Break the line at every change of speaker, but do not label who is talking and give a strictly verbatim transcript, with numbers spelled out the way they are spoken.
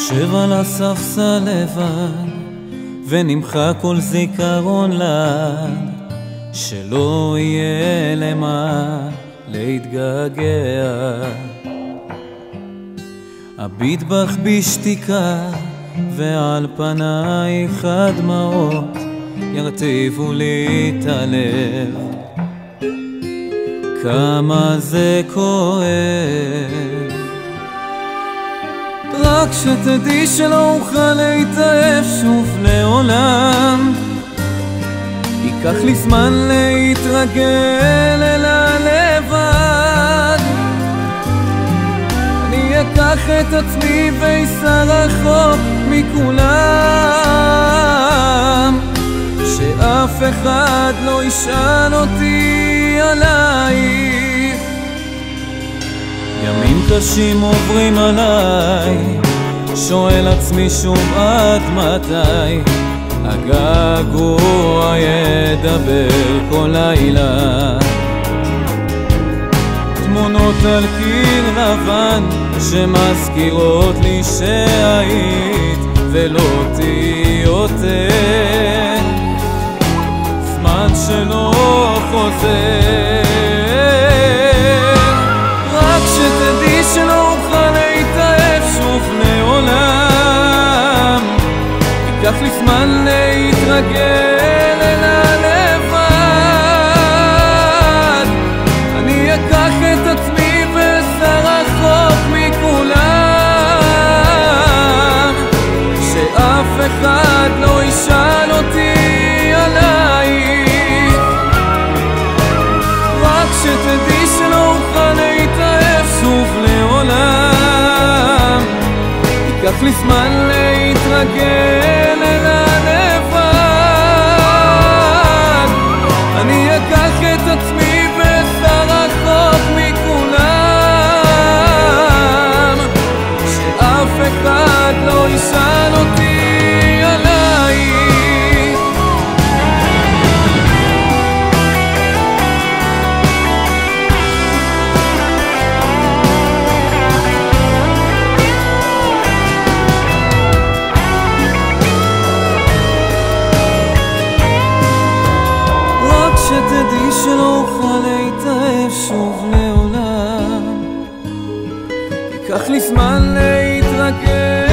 יושב על הספסל לבד ונמחק כל זיכרון לעד, שלא יהיה למה להתגעגע. אביט בך בשתיקה ועל פנייך הדמעות ירטיבו לי את הלב, כמה זה כואב. רק שתדעי שלא אוכל להתאהב שוב לעולם, ייקח לי זמן להתרגל אל הלבד. אני אקח את עצמי ואסע רחוק מכולם, שאף אחד לא ישאל אותי עלייך. ימים קשים עוברים עליי, שואל עצמי שוב עד מתי הגעגוע ידבר כל לילה. תמונות על קיר לבן שמזכירות לי שהיית ולא תהיי יותר, זמן שלא חוזר. רק שתדעי שלא אוכל להתאהב שוב לעולם, ייקח לי זמן להתרגל אל הלבד. אני אקח את עצמי ואסע רחוק מכולם, שאף אחד לא ישאל אותי עלייך. רק שתדעי שלא אוכל להתאהב שוב לעולם, ייקח לי זמן להתרגל אל הלבד. אני אקח את עצמי ואסע רחוק מכולם, שאף אחד לא ישאל אותי עלייך. רק שתדעי שלא אוכל להתאהב שוב לעולם, ייקח לי זמן להתרגל